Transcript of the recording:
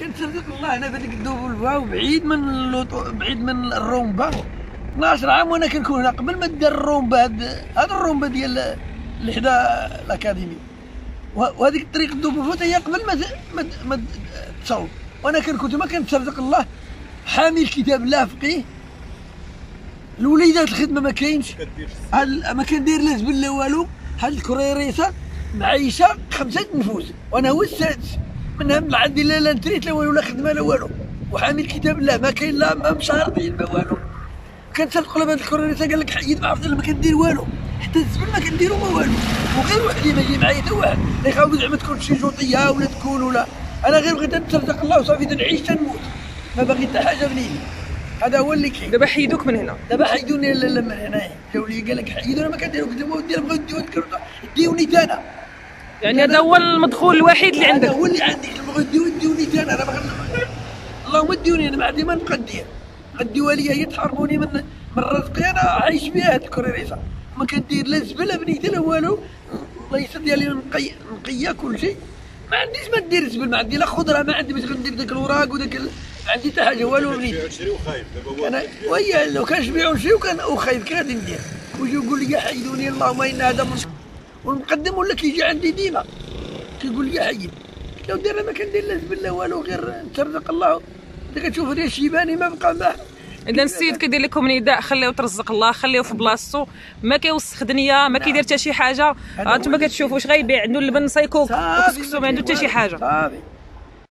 كنترزق الله انا في هذيك الدوبلفا وبعيد بعيد من الرومبا 12 عام وانا كنكون هنا قبل ما دار الرومبا هاد الرومبا ديال اللي حدا الاكاديمي وهذيك الطريق الدوبلفا هي قبل ما تصاوب وانا كنكون تما كنترزق الله حامل كتاب الله فقيه الوليدات الخدمه ما كاينش ما كندير لا زبل لا والو هاد الكريريسه معيشه 5 نفوس وانا هو السادس منها من عندي لا نتريت لا والو لا خدمه لا والو وحامل كتاب الله ما كاين لا ما مشارطين ما والو كنتسلق له بهاد الكريريسه قال لك حيد ما عرفت ما كندير والو حتى الزبل ما كنديرو ما والو وغير وحدي ما يجي معايا حتى واحد لا يخاف زعما تكون شي جوطيه ولا تكون ولا انا غير بغيت نترزق الله وصافي تنعيش تنموت ما باغي حتى حاجه بنيني هذا هو اللي كاين. دابا حيدوك من هنا. دابا حيدوني من هنايا جاو لي قال لك حيدوني ما كنديرو قلت لهم ودي بغاو يديوني تا انا. يعني هذا هو المدخول الوحيد اللي عندك. هذا هو اللي عندي بغاو يديوني تا انا باغي اللهم ديوني انا ما عندي ما نبقى ندير غديوها لي هي تحرموني من رزقي انا عايش بها هاد الكريريسه ما كندير لا زبله بنيتي لا والو الله يسد ديالي نقيه كل شيء ما عنديش ما ندير زبل ما عندي لا خضره ما عندي باش ندير داك الوراق وداك ما عندي حتى حاجه والو بنيتي نشري وخايف دابا انا ويا لو كان نبيع ونشري وكان وخايف كي غادي ندير ويجي يقول لي حيدوني اللهم ان هذا والمقدم ولا كيجي عندي ديما كيقول لي حيد لو دير ما كندير لا زبل لا والو غير نترزق الله انت كتشوف ريال الشيباني ما بقى معاه. اذا السيد كيدير لكم نداء خليو ترزق الله خليوه في بلاصتو ما كيوسخ دنيا ما كيدير حتى شي حاجه انتم كتشوفوا واش غيبيع عنده اللبن صايكوك وكسكسو ما عنده حتى شي حاجه صافي